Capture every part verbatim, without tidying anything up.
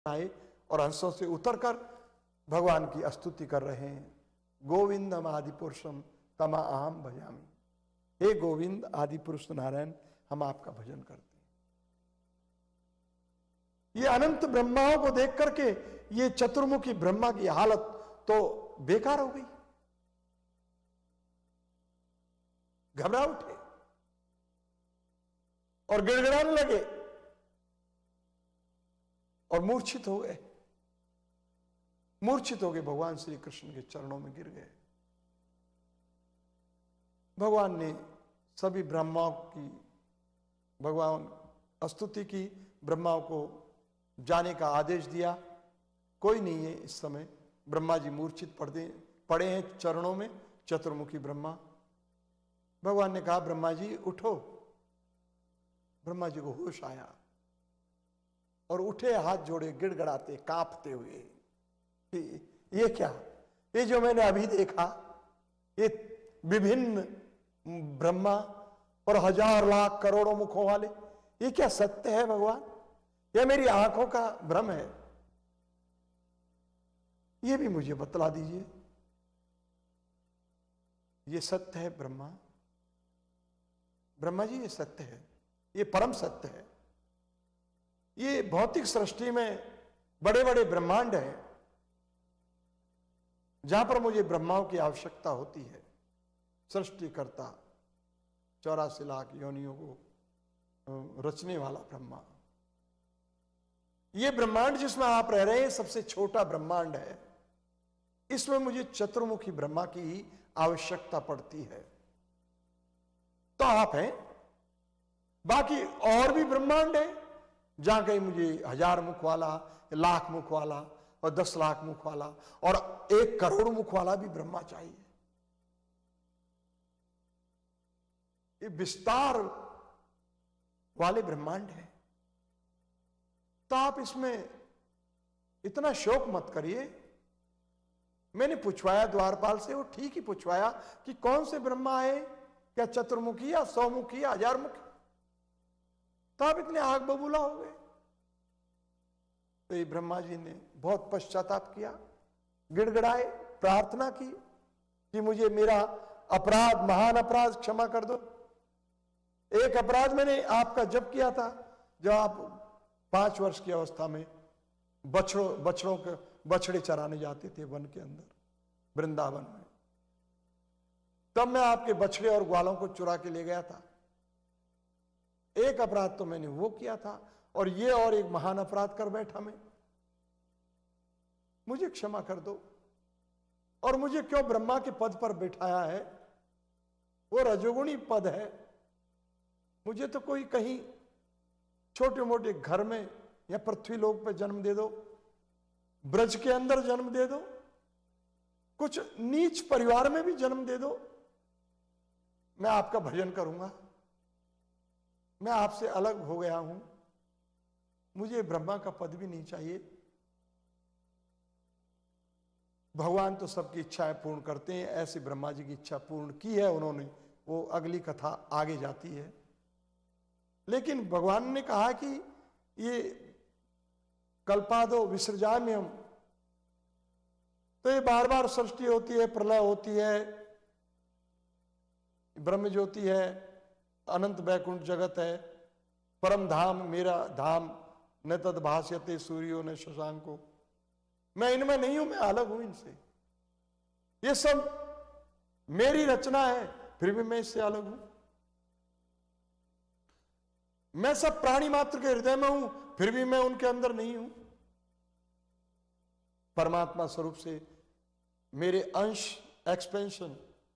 आए और हंसों से उतरकर भगवान की स्तुति कर रहे हैं। गोविंदम आदि पुरुषम तमा अहम भजामि। हे गोविंद आदि पुरुष नारायण, हम आपका भजन करते हैं। ये अनंत ब्रह्माओं को देख करके ये चतुर्मुखी ब्रह्मा की हालत तो बेकार हो गई, घबरा उठे और गिड़गिड़ाने लगे और मूर्छित हो गए। मूर्छित हो गए, भगवान श्री कृष्ण के चरणों में गिर गए। भगवान ने सभी ब्रह्माओं की भगवान स्तुति की, ब्रह्माओं को जाने का आदेश दिया। कोई नहीं है इस समय। ब्रह्मा जी मूर्छित पड़े पड़े हैं चरणों में, चतुर्मुखी ब्रह्मा। भगवान ने कहा, ब्रह्मा जी उठो। ब्रह्मा जी को होश आया और उठे, हाथ जोड़े, गिड़गड़ाते, कांपते हुए। ये क्या, ये जो मैंने अभी देखा, ये विभिन्न ब्रह्मा और हजार लाख करोड़ों मुखों वाले, ये क्या सत्य है भगवान? यह मेरी आंखों का भ्रम है? ये भी मुझे बतला दीजिए। ये सत्य है ब्रह्मा? ब्रह्मा जी ये सत्य है, ये परम सत्य है। ये भौतिक सृष्टि में बड़े बड़े ब्रह्मांड हैं जहां पर मुझे ब्रह्माओं की आवश्यकता होती है। सृष्टिकर्ता, चौरासी लाख योनियों को रचने वाला ब्रह्मा। ये ब्रह्मांड जिसमें आप रह रहे हैं सबसे छोटा ब्रह्मांड है। इसमें मुझे चतुर्मुखी ब्रह्मा की आवश्यकता पड़ती है। तो आप हैं, बाकी और भी ब्रह्मांड है जहां कहीं मुझे हजार मुख वाला, लाख मुख वाला और दस लाख मुख वाला और एक करोड़ मुख वाला भी ब्रह्मा चाहिए। ये विस्तार वाले ब्रह्मांड है। तो आप इसमें इतना शोक मत करिए। मैंने पूछवाया द्वारपाल से, वो ठीक ही पूछवाया कि कौन से ब्रह्मा है, क्या चतुर्मुखी या सौमुखी या हजार मुखी? तो आप इतने आग बबूला हो गए। तो ये ब्रह्मा जी ने बहुत पश्चाताप किया, गिड़गिड़ाए, प्रार्थना की कि मुझे मेरा अपराध, महान अपराध क्षमा कर दो। एक अपराध मैंने आपका जब किया था, जब आप पांच वर्ष की अवस्था में बछड़ों बछड़ों के बछड़े चराने जाते थे वन के अंदर, वृंदावन में। तब मैं आपके बछड़े और ग्वालों को चुरा के ले गया था। एक अपराध तो मैंने वो किया था, और ये और एक महान अपराध कर बैठा मैं। मुझे क्षमा कर दो। और मुझे क्यों ब्रह्मा के पद पर बैठाया है? वो रजोगुणी पद है। मुझे तो कोई कहीं छोटे मोटे घर में या पृथ्वी लोक पर जन्म दे दो, ब्रज के अंदर जन्म दे दो, कुछ नीच परिवार में भी जन्म दे दो, मैं आपका भजन करूंगा। मैं आपसे अलग हो गया हूं, मुझे ब्रह्मा का पद भी नहीं चाहिए। भगवान तो सबकी इच्छाएं पूर्ण करते हैं। ऐसे ब्रह्मा जी की इच्छा पूर्ण की है उन्होंने, वो अगली कथा आगे जाती है। लेकिन भगवान ने कहा कि ये कल्पादो विसर्जाम्यहम्, तो ये बार बार सृष्टि होती है, प्रलय होती है, ब्रह्म ज्योति है, अनंत वैकुंठ जगत है, परम धाम मेरा धाम, न तद भास्यते सूर्यो न शशांको। मैं इनमें नहीं हूं, मैं अलग हूं इनसे। ये सब मेरी रचना है, फिर भी मैं इससे अलग हूं। मैं सब प्राणी मात्र के हृदय में हूं, फिर भी मैं उनके अंदर नहीं हूं। परमात्मा स्वरूप से मेरे अंश, एक्सपेंशन,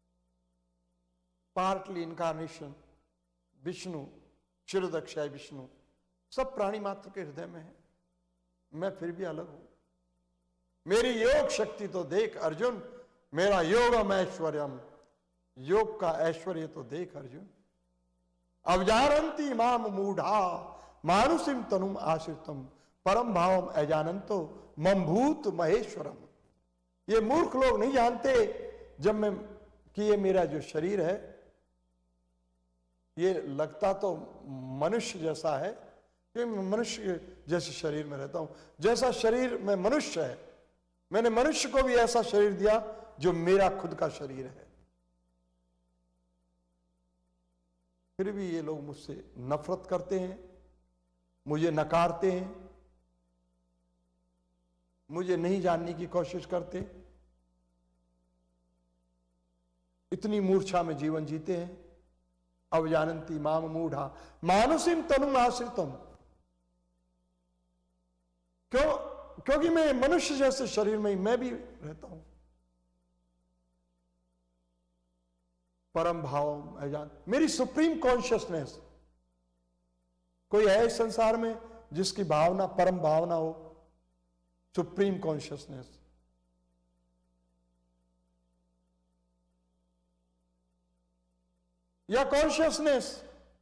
पार्टली इनकारनेशन, विष्णु, शिरोदक्षाय विष्णु, सब प्राणी मात्र के हृदय में है। मैं फिर भी अलग हूं। मेरी योग शक्ति तो देख अर्जुन, मेरा योगम ऐश्वर्यम, योग का ऐश्वर्य तो देख अर्जुन। अवजानन्ति माम मूढ़ा मानुषिम तनुम आश्रितम परम भावम अजानंतो मम भूत महेश्वरम। ये मूर्ख लोग नहीं जानते जब मैं कि ये मेरा जो शरीर है ये लगता तो मनुष्य जैसा है, कि मैं मनुष्य के जैसे शरीर में रहता हूं, जैसा शरीर में मनुष्य है, मैंने मनुष्य को भी ऐसा शरीर दिया जो मेरा खुद का शरीर है। फिर भी ये लोग मुझसे नफरत करते हैं, मुझे नकारते हैं, मुझे नहीं जानने की कोशिश करते, इतनी मूर्छा में जीवन जीते हैं। अवजानन्ति माम मूढ़ा मानुषिम तनुम आश्रितम। क्यों? क्योंकि मैं मनुष्य जैसे शरीर में ही मैं भी रहता हूं। परम भाव अजान, मेरी सुप्रीम कॉन्शियसनेस, कोई है इस संसार में जिसकी भावना परम भावना हो? Supreme consciousness. या कॉन्शियसनेस,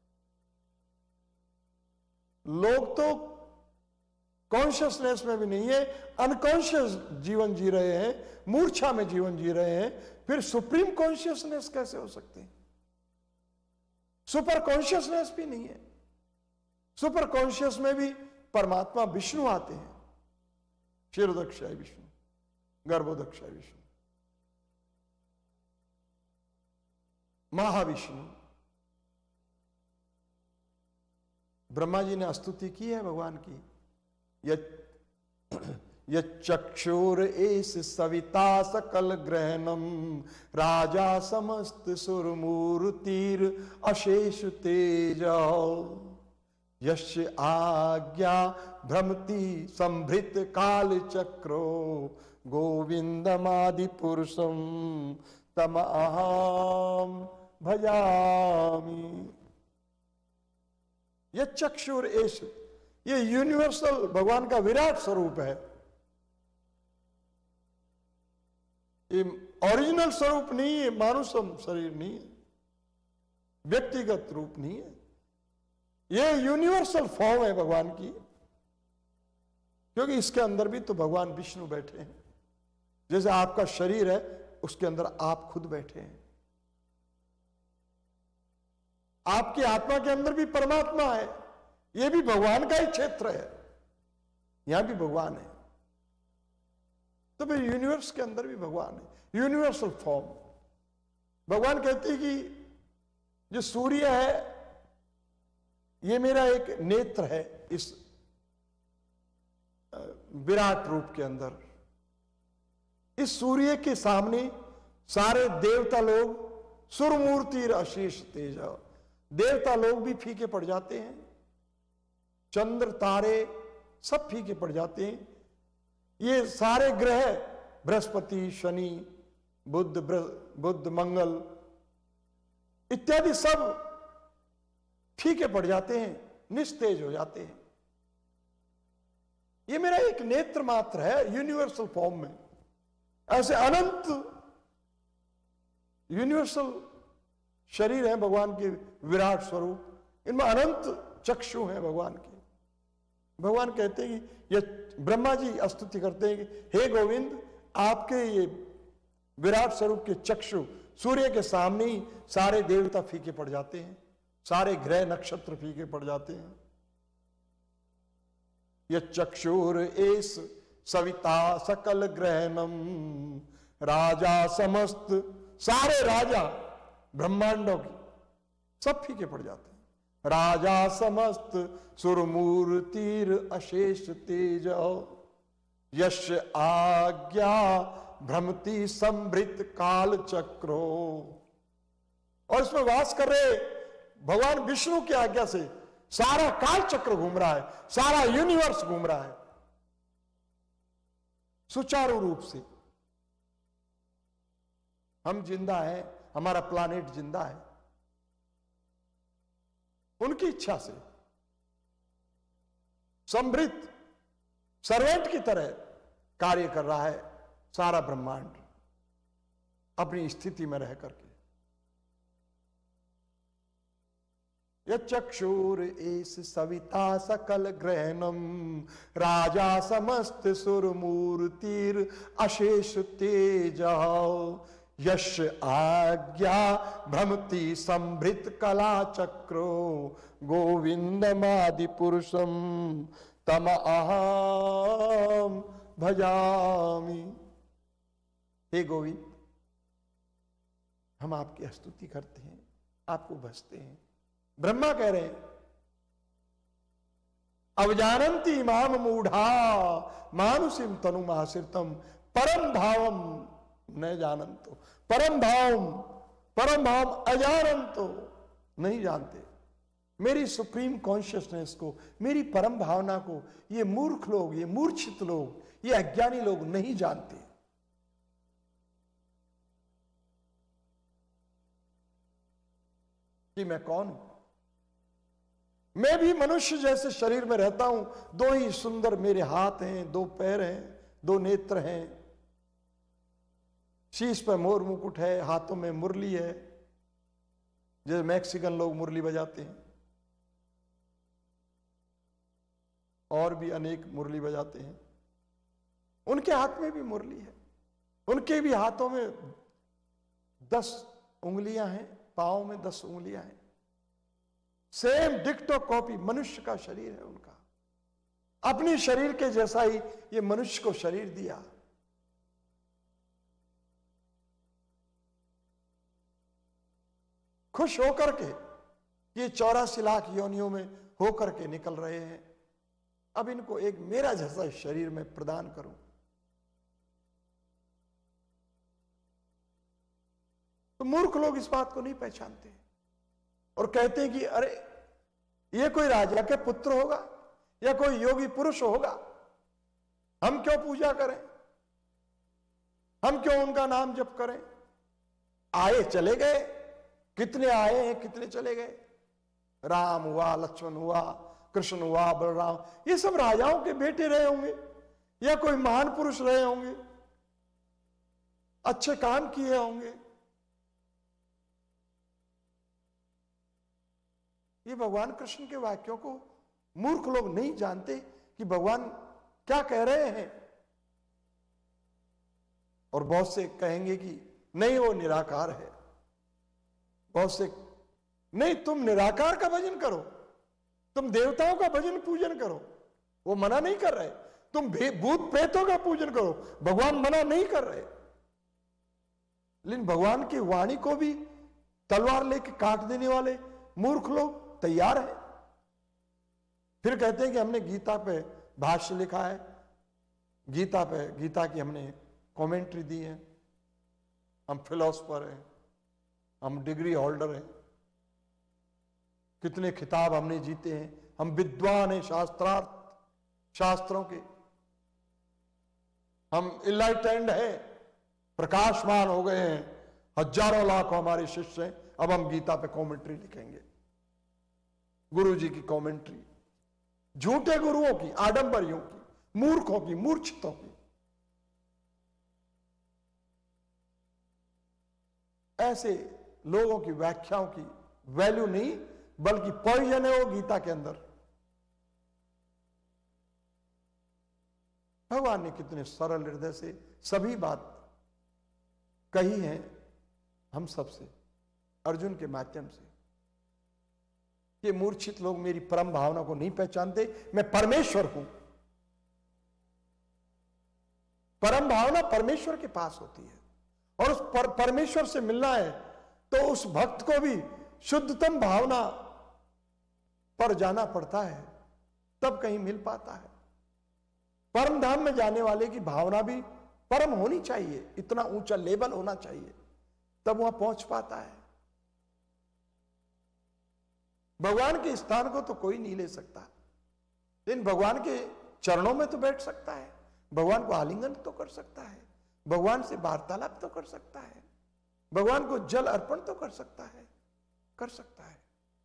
लोग तो कॉन्शियसनेस में भी नहीं है, अनकॉन्शियस जीवन जी रहे हैं, मूर्छा में जीवन जी रहे हैं, फिर सुप्रीम कॉन्शियसनेस कैसे हो सकती है? सुपर कॉन्शियसनेस भी नहीं है। सुपर कॉन्शियस में भी परमात्मा विष्णु आते हैं, क्षीरोदक्षाय विष्णु, गर्भोदक्षाय विष्णु, महाविष्णु। ब्रह्मा जी ने स्तुति की है भगवान की, यक्षुर एस सविता सकल ग्रहणम राजा समस्त सुरमूर्तिर अशेष तेज यस्य आज्ञा भ्रमति संभृत काल चक्रो गोविंदमादि पुरुषम तम अहम भजामि। यह चक्षुर एस, ये यूनिवर्सल भगवान का विराट स्वरूप है। ये ओरिजिनल स्वरूप नहीं है, मानुषम शरीर नहीं है, व्यक्तिगत रूप नहीं है, ये यूनिवर्सल फॉर्म है भगवान की। क्योंकि इसके अंदर भी तो भगवान विष्णु बैठे हैं। जैसे आपका शरीर है, उसके अंदर आप खुद बैठे हैं। आपकी आत्मा के अंदर भी परमात्मा है, यह भी भगवान का ही क्षेत्र है, यहां भी भगवान है। तो फिर यूनिवर्स के अंदर भी भगवान है, यूनिवर्सल फॉर्म। भगवान कहते हैं कि जो सूर्य है ये मेरा एक नेत्र है इस विराट रूप के अंदर। इस सूर्य के सामने सारे देवता लोग, सुरमूर्ति अशेष तेज, देवता लोग भी फीके पड़ जाते हैं, चंद्र तारे सब फीके पड़ जाते हैं। ये सारे ग्रह बृहस्पति, शनि, बुध बुध मंगल इत्यादि सब फीके पड़ जाते हैं, निस्तेज हो जाते हैं। ये मेरा एक नेत्र मात्र है यूनिवर्सल फॉर्म में। ऐसे अनंत यूनिवर्सल शरीर है भगवान के विराट स्वरूप, इनमें अनंत चक्षु हैं भगवान के। भगवान कहते हैं कि ये ब्रह्मा जी स्तुति करते हैं कि हे गोविंद, आपके ये विराट स्वरूप के चक्षु, सूर्य के सामने ही सारे देवता फीके पड़ जाते हैं, सारे ग्रह नक्षत्र फीके पड़ जाते हैं। ये चक्षुर एस सविता सकल ग्रहणम राजा समस्त, सारे राजा ब्रह्मांडों की सब फीके पड़ जाते हैं। राजा समस्त सुरमूर्तिर अशेष तेज यश आज्ञा भ्रमति संभृत काल चक्रो। और इसमें वास कर रहे भगवान विष्णु की आज्ञा से सारा काल चक्र घूम रहा है, सारा यूनिवर्स घूम रहा है सुचारू रूप से। हम जिंदा हैं, हमारा प्लानेट जिंदा है, उनकी इच्छा से समृद्ध सर्वेंट की तरह कार्य कर रहा है सारा ब्रह्मांड अपनी स्थिति में रह करके। यक्षुर एस सविता सकल ग्रहणम राजा समस्त सुरमूर्तिर अशेष तेज यश आज्ञा भ्रमति संभृत कला चक्रो गोविंदमादि पुरुषम तम अहम भजामि। हे गोविंद, हम आपकी स्तुति करते हैं, आपको भजते हैं। ब्रह्मा कह रहे हैं अवजानन्ति माम मूढ़ा मानुषिम तनुमाश्रितम परम भावम न जानन्तो। परम भावम, परम भाव अजानन्तो, नहीं जानते मेरी सुप्रीम कॉन्शियसनेस को, मेरी परम भावना को। ये मूर्ख लोग, ये मूर्छित लोग, ये अज्ञानी लोग नहीं जानते। कि मैं कौन हूं। मैं भी मनुष्य जैसे शरीर में रहता हूं। दो ही सुंदर मेरे हाथ हैं, दो पैर हैं, दो नेत्र हैं, शीश पर मोर मुकुट है, हाथों में मुरली है, जैसे मैक्सिकन लोग मुरली बजाते हैं, और भी अनेक मुरली बजाते हैं। उनके हाथ में भी मुरली है, उनके भी हाथों में दस उंगलियां हैं, पांव में दस उंगलियां हैं। सेम डिक्टो कॉपी मनुष्य का शरीर है उनका। अपने शरीर के जैसा ही ये मनुष्य को शरीर दिया। खुश होकर के ये चौरासी लाख योनियों में होकर के निकल रहे हैं। अब इनको एक मेरा जैसा शरीर में प्रदान करूं। तो मूर्ख लोग इस बात को नहीं पहचानते और कहते हैं कि अरे ये कोई राजा के पुत्र होगा या कोई योगी पुरुष होगा, हम क्यों पूजा करें, हम क्यों उनका नाम जप करें। आए चले गए, कितने आए हैं कितने चले गए। राम हुआ, लक्ष्मण हुआ, कृष्ण हुआ, बलराम, ये सब राजाओं के बेटे रहे होंगे या कोई महान पुरुष रहे होंगे, अच्छे काम किए होंगे। ये भगवान कृष्ण के वाक्यों को मूर्ख लोग नहीं जानते कि भगवान क्या कह रहे हैं। और बहुत से कहेंगे कि नहीं वो निराकार है, बहुत से नहीं तुम निराकार का भजन करो, तुम देवताओं का भजन पूजन करो, वो मना नहीं कर रहे। तुम भूत प्रेतों का पूजन करो, भगवान मना नहीं कर रहे। लेकिन भगवान की वाणी को भी तलवार लेके काट देने वाले मूर्ख लोग तैयार है। फिर कहते हैं कि हमने गीता पे भाष्य लिखा है, गीता पे गीता की हमने कमेंट्री दी है, हम फिलोसफर हैं, हम डिग्री होल्डर हैं, कितने खिताब हमने जीते हैं, हम विद्वान हैं शास्त्रार्थ शास्त्रों के, हम इनलाइटेंड हैं, प्रकाशमान हो गए हैं, हजारों लाखों हमारे शिष्य हैं। अब हम गीता पे कमेंट्री लिखेंगे, गुरु जी की कमेंट्री, झूठे गुरुओं की, आडंबरियों की, मूर्खों की, मूर्छितों की। ऐसे लोगों की व्याख्याओं की वैल्यू नहीं, बल्कि पॉइजन है वो गीता के अंदर। भगवान ने कितने सरल हृदय से सभी बात कही है हम सबसे, अर्जुन के माध्यम से। ये मूर्छित लोग मेरी परम भावना को नहीं पहचानते। मैं परमेश्वर हूं। परम भावना परमेश्वर के पास होती है, और उस पर, परमेश्वर से मिलना है तो उस भक्त को भी शुद्धतम भावना पर जाना पड़ता है, तब कहीं मिल पाता है। परम धाम में जाने वाले की भावना भी परम होनी चाहिए, इतना ऊंचा लेवल होना चाहिए, तब वहां पहुंच पाता है। भगवान के स्थान को तो कोई नहीं ले सकता, लेकिन भगवान के चरणों में तो बैठ सकता है, भगवान को आलिंगन तो कर सकता है, भगवान से वार्तालाप तो कर सकता है, भगवान को जल अर्पण तो कर सकता है, कर सकता है।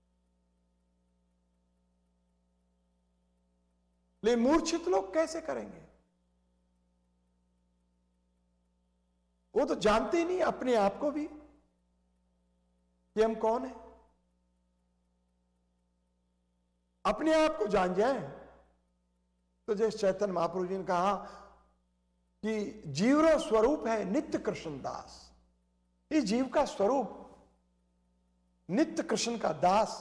लेकिन मूर्छित लोग कैसे करेंगे? वो तो जानते ही नहीं अपने आप को भी कि हम कौन है। अपने आप को जान जाए तो जैसे चैतन्य महाप्रभु जी ने कहा कि जीवरो स्वरूप है नित्य कृष्ण दास। इस जीव का स्वरूप नित्य कृष्ण का दास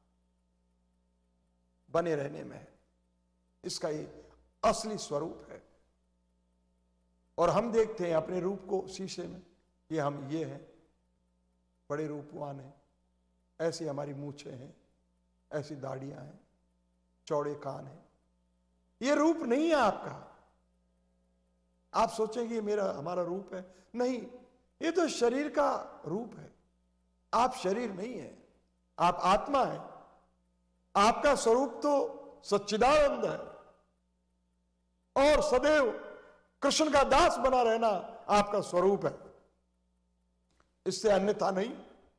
बने रहने में है। इसका ये असली स्वरूप है। और हम देखते हैं अपने रूप को शीशे में कि हम ये हैं, बड़े रूपवान हैं, ऐसी हमारी मूछें हैं, ऐसी दाढ़ियां हैं, चौड़े कान हैं। ये रूप नहीं है आपका। आप सोचेंगे मेरा हमारा रूप है, नहीं, ये तो शरीर का रूप है। आप शरीर नहीं है, आप आत्मा है। आपका स्वरूप तो सच्चिदानंद है और सदैव कृष्ण का दास बना रहना आपका स्वरूप है, इससे अन्यथा नहीं।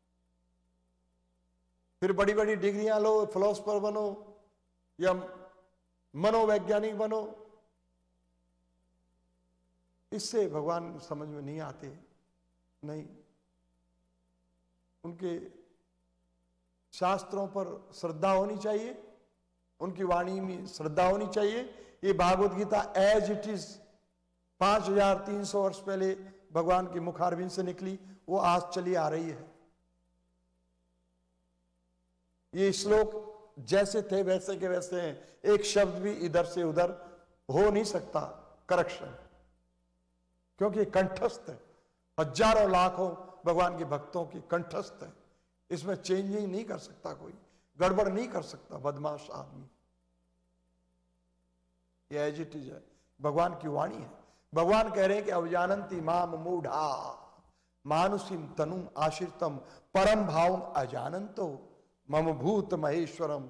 फिर बड़ी बड़ी डिग्रियां लो, फिलोसफर बनो या मनोवैज्ञानिक बनो, इससे भगवान समझ में नहीं आते। नहीं, उनके शास्त्रों पर श्रद्धा होनी चाहिए, उनकी वाणी में श्रद्धा होनी चाहिए। ये Bhagavad Gita as it is पांच हजार तीन सौ वर्ष पहले भगवान की मुखारविंद से निकली, वो आज चली आ रही है। ये श्लोक जैसे थे वैसे के वैसे हैं। एक शब्द भी इधर से उधर हो नहीं सकता करेक्शन, क्योंकि कंठस्थ है। हजारों लाखों भगवान के भक्तों की कंठस्थ है, इसमें चेंजिंग नहीं कर सकता कोई, गड़बड़ नहीं कर सकता बदमाश आदमी। ये एज इट इज है, भगवान की वाणी है। भगवान कह रहे हैं कि अवजानंती माम मूढ़ा मानुषिम तनुम आश्रितम परम भावम अजानंतो मम भूत महेश्वरम।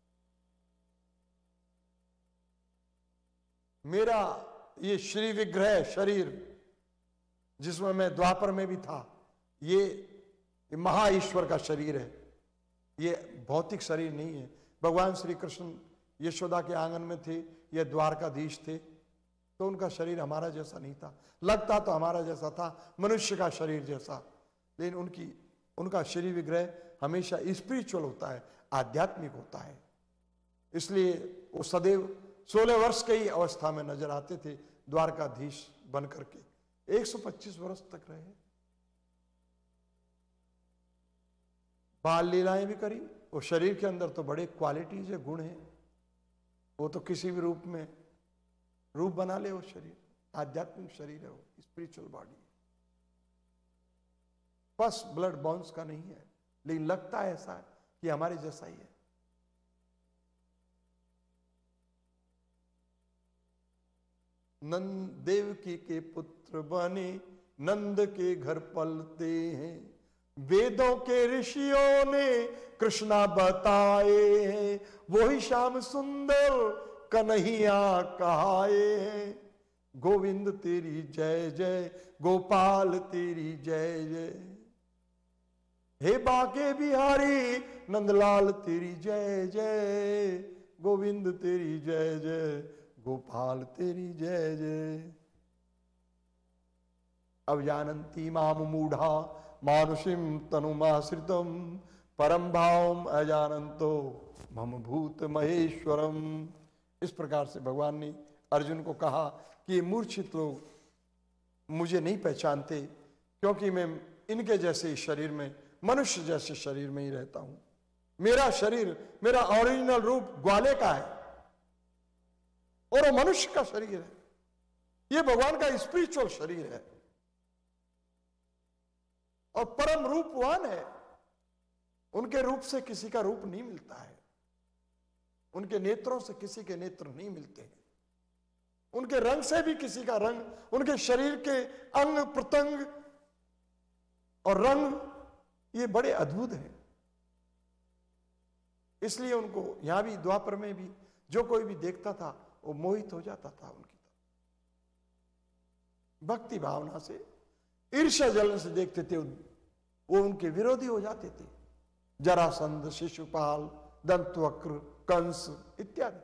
मेरा ये श्री विग्रह शरीर जिसमें मैं द्वापर में भी था, ये महा ईश्वर का शरीर है, ये भौतिक शरीर नहीं है। भगवान श्री कृष्ण यशोदा के आंगन में थे, ये द्वारकाधीश थे, तो उनका शरीर हमारा जैसा नहीं था, लगता तो हमारा जैसा था, मनुष्य का शरीर जैसा, लेकिन उनकी उनका शरीर विग्रह हमेशा स्पिरिचुअल होता है, आध्यात्मिक होता है। इसलिए वो सदैव सोलह वर्ष के ही अवस्था में नजर आते थे द्वारकाधीश बन करके। एक सौ पच्चीस वर्ष तक रहे, बाल लीलाएं भी करी। वो शरीर के अंदर तो बड़े क्वालिटीज है, गुण है, वो तो किसी भी रूप में रूप बना ले। वो शरीर आध्यात्मिक शरीर है, वो स्पिरिचुअल बॉडी, बस ब्लड बॉन्स का नहीं है, लेकिन लगता है ऐसा है कि हमारे जैसा ही है। नंद देवकी के पुत्र बने, नंद के घर पलते हैं, वेदों के ऋषियों ने कृष्णा बताए हैं, वही श्याम सुंदर कन्हैया कहाए हैं। गोविंद तेरी जय जय, गोपाल तेरी जय जय, हे बाके बिहारी नंदलाल तेरी जय जय, गोविंद तेरी जय जय, गोपाल तेरी जय जय। अवजानन्ति माम मूढ़ा मानुषिम तनुमाश्रितम परम भावम अजानंतो मम भूत महेश्वरम। इस प्रकार से भगवान ने अर्जुन को कहा कि ये मूर्छित लोग मुझे नहीं पहचानते, क्योंकि मैं इनके जैसे शरीर में, मनुष्य जैसे शरीर में ही रहता हूं। मेरा शरीर, मेरा ओरिजिनल रूप ग्वाले का है और वो मनुष्य का शरीर है। ये भगवान का स्पिरिचुअल शरीर है और परम रूपवान है। उनके रूप से किसी का रूप नहीं मिलता है, उनके नेत्रों से किसी के नेत्र नहीं मिलते हैं, उनके रंग से भी किसी का रंग, उनके शरीर के अंग प्रत्यंग और रंग ये बड़े अद्भुत हैं। इसलिए उनको यहां भी द्वापर में भी जो कोई भी देखता था वो मोहित हो जाता था उनकी तरफ, भक्ति भावना से, ईर्ष्या जलन से देखते थे, वो उनके विरोधी हो जाते थे। जरासंध, शिशुपाल, दंतवक्र, कंस इत्यादि।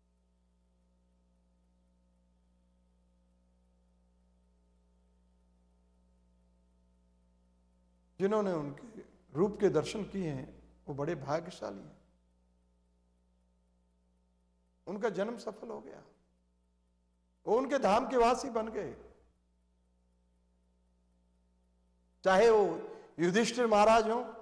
जिन्होंने उनके रूप के दर्शन किए हैं वो बड़े भाग्यशाली हैं, उनका जन्म सफल हो गया, वो उनके धाम के वासी बन गए। चाहे वो युधिष्ठिर महाराज हो,